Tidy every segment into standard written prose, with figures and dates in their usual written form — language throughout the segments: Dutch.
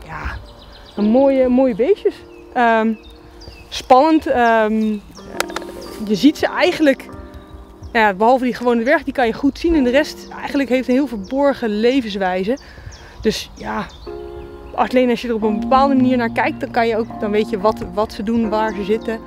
ja, mooie beestjes. Spannend. Je ziet ze eigenlijk, ja, behalve die gewone dwerg, die kan je goed zien. En de rest eigenlijk heeft een heel verborgen levenswijze. Dus ja, alleen als je er op een bepaalde manier naar kijkt, dan weet je wat ze doen, waar ze zitten.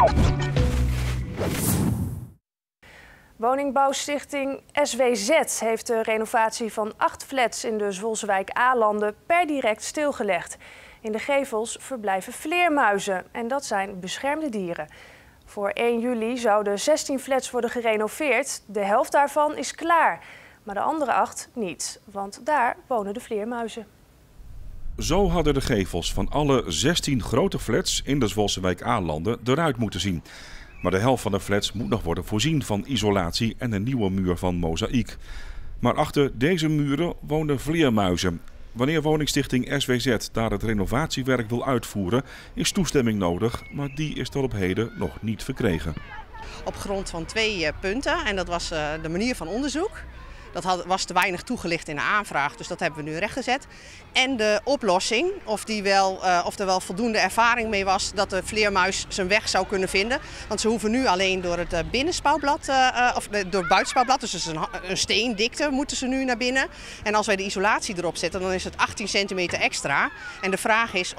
Woningbouwstichting SWZ heeft de renovatie van 8 flats in de Zwolsewijk A-landen per direct stilgelegd. In de gevels verblijven vleermuizen en dat zijn beschermde dieren. Voor 1 juli zouden 16 flats worden gerenoveerd. De helft daarvan is klaar, maar de andere 8 niet, want daar wonen de vleermuizen. Zo hadden de gevels van alle 16 grote flats in de Zwolsewijk A-landen eruit moeten zien. Maar de helft van de flats moet nog worden voorzien van isolatie en een nieuwe muur van mozaïek. Maar achter deze muren wonen vleermuizen. Wanneer woningstichting SWZ daar het renovatiewerk wil uitvoeren, is toestemming nodig, maar die is tot op heden nog niet verkregen. Op grond van 2 punten en dat was de manier van onderzoek. Dat was te weinig toegelicht in de aanvraag, dus dat hebben we nu rechtgezet. En de oplossing, of er wel voldoende ervaring mee was dat de vleermuis zijn weg zou kunnen vinden. Want ze hoeven nu alleen door het binnenspouwblad, door het buitenspouwblad, dus een steendikte moeten ze nu naar binnen. En als wij de isolatie erop zetten, dan is het 18 centimeter extra. En de vraag is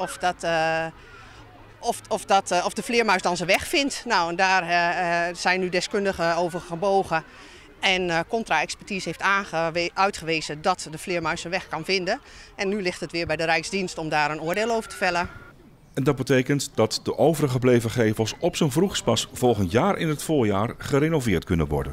of de vleermuis dan zijn weg vindt. Nou, en daar zijn nu deskundigen over gebogen. En contra-expertise heeft uitgewezen dat de vleermuis zijn weg kan vinden. En nu ligt het weer bij de Rijksdienst om daar een oordeel over te vellen. En dat betekent dat de overgebleven gevels op zijn vroegst pas volgend jaar in het voorjaar gerenoveerd kunnen worden.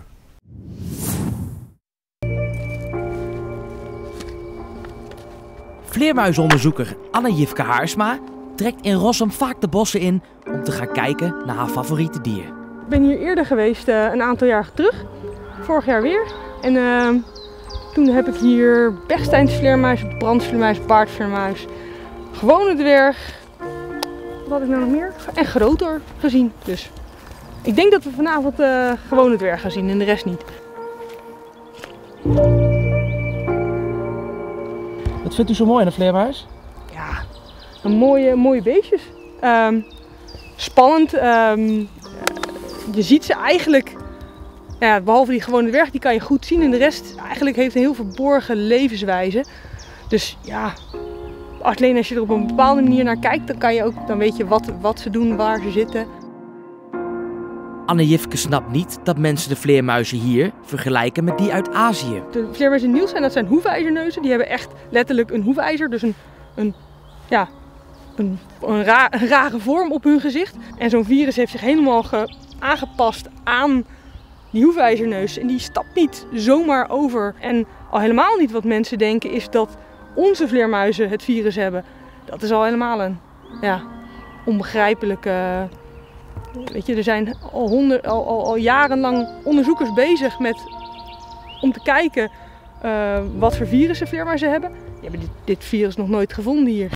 Vleermuisonderzoeker Anne-Jifke Haarsma trekt in Rossum vaak de bossen in om te gaan kijken naar haar favoriete dier. Ik ben hier eerder geweest, een aantal jaar terug. Vorig jaar weer. En toen heb ik hier Bechsteinsvleermuis, brandsvleermuis, baardvleermuis, gewone dwerg, wat had ik nou nog meer? En groter gezien. Dus ik denk dat we vanavond gewone dwerg gaan zien en de rest niet. Wat vindt u zo mooi aan een vleermuis? Ja, mooie beestjes. Spannend. Je ziet ze eigenlijk, ja, behalve die gewone dwerg, die kan je goed zien. En de rest eigenlijk heeft een heel verborgen levenswijze. Dus ja, alleen als je er op een bepaalde manier naar kijkt, dan weet je wat ze doen, waar ze zitten. Anne-Jifke snapt niet dat mensen de vleermuizen hier vergelijken met die uit Azië. De vleermuizen in Niels zijn hoefijzerneuzen. Die hebben echt letterlijk een hoefijzer, dus een rare vorm op hun gezicht. En zo'n virus heeft zich helemaal aangepast aan die hoefijzerneus. En die stapt niet zomaar over. En al helemaal niet wat mensen denken is dat onze vleermuizen het virus hebben. Dat is al helemaal een onbegrijpelijke. Weet je, er zijn al jarenlang onderzoekers bezig om te kijken wat voor virussen vleermuizen hebben. Die hebben dit virus nog nooit gevonden hier.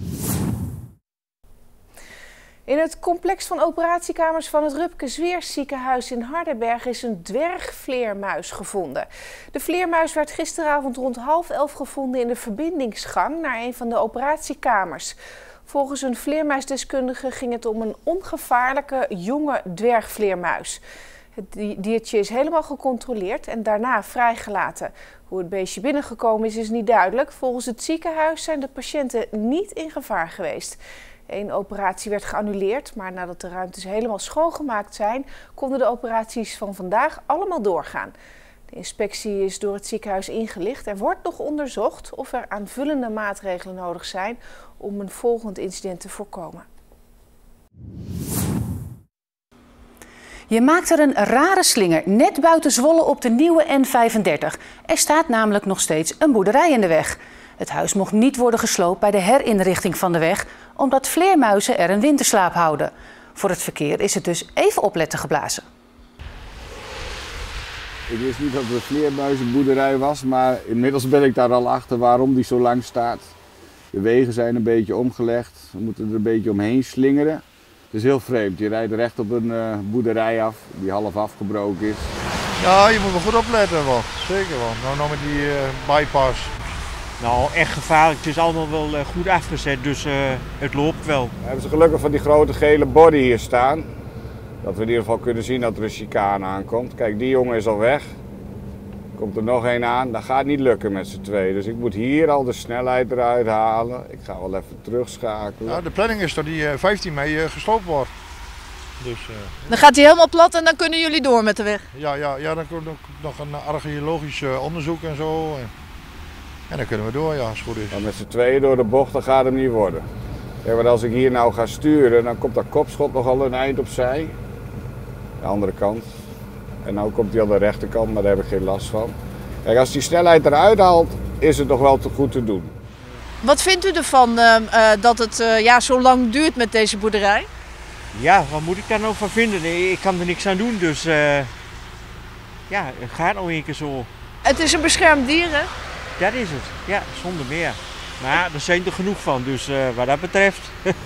In het complex van operatiekamers van het Rupke Zweers ziekenhuis in Hardenberg is een dwergvleermuis gevonden. De vleermuis werd gisteravond rond 10:30 gevonden in de verbindingsgang naar een van de operatiekamers. Volgens een vleermuisdeskundige ging het om een ongevaarlijke jonge dwergvleermuis. Het diertje is helemaal gecontroleerd en daarna vrijgelaten. Hoe het beestje binnengekomen is niet duidelijk. Volgens het ziekenhuis zijn de patiënten niet in gevaar geweest. Eén operatie werd geannuleerd, maar nadat de ruimtes helemaal schoongemaakt zijn, konden de operaties van vandaag allemaal doorgaan. De inspectie is door het ziekenhuis ingelicht. Er wordt nog onderzocht of er aanvullende maatregelen nodig zijn om een volgend incident te voorkomen. Je maakt er een rare slinger net buiten Zwolle op de nieuwe N35. Er staat namelijk nog steeds een boerderij in de weg. Het huis mocht niet worden gesloopt bij de herinrichting van de weg, omdat vleermuizen er een winterslaap houden. Voor het verkeer is het dus even opletten geblazen. Ik wist niet dat het een vleermuizenboerderij was, maar inmiddels ben ik daar al achter waarom die zo lang staat. De wegen zijn een beetje omgelegd, we moeten er een beetje omheen slingeren. Het is heel vreemd, je rijdt recht op een boerderij af die half afgebroken is. Ja, je moet wel goed opletten wel, zeker wel. Nou met die bypass. Nou, echt gevaarlijk. Het is allemaal wel goed afgezet, dus het loopt wel. We hebben ze gelukkig van die grote gele body hier staan. Dat we in ieder geval kunnen zien dat er een chicane aankomt. Kijk, die jongen is al weg. Komt er nog één aan. Dat gaat niet lukken met z'n tweeën. Dus ik moet hier al de snelheid eruit halen. Ik ga wel even terugschakelen. Ja, de planning is dat die 15 mei gesloopt wordt. Dus, Dan gaat hij helemaal plat en dan kunnen jullie door met de weg? Ja, dan komt nog een archeologisch onderzoek en zo. En dan kunnen we door, ja, als het goed is. Maar met z'n tweeën door de bocht, dan gaat hem niet worden. Ja, want als ik hier nou ga sturen, dan komt dat kopschot nogal een eind opzij. De andere kant. En nu komt hij aan de rechterkant, maar daar heb ik geen last van. Kijk, als die snelheid eruit haalt, is het nog wel te goed te doen. Wat vindt u ervan dat het zo lang duurt met deze boerderij? Ja, wat moet ik daar nou van vinden? Nee, ik kan er niks aan doen, dus ja, het gaat nou een keer zo. Het is een beschermd dier, hè? Dat is het, ja, zonder meer. Maar ja, er zijn er genoeg van, dus wat dat betreft.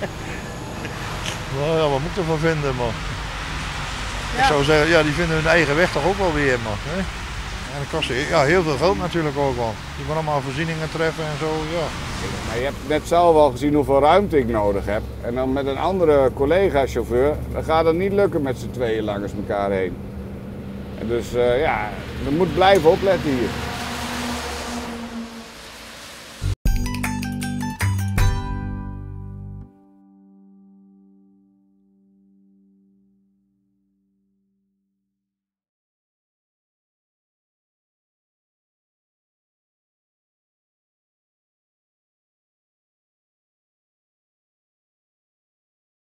Nou ja, wat moet ik ervan vinden, man? Ja. Ik zou zeggen, ja, die vinden hun eigen weg toch ook wel weer, man. Hè? En dat kost heel veel geld natuurlijk ook wel. Je moet allemaal voorzieningen treffen en zo, ja. Maar je hebt net zelf al gezien hoeveel ruimte ik nodig heb. En dan met een andere collega-chauffeur, dan gaat het niet lukken met z'n tweeën langs elkaar heen. En dus ja, we moeten blijven opletten hier.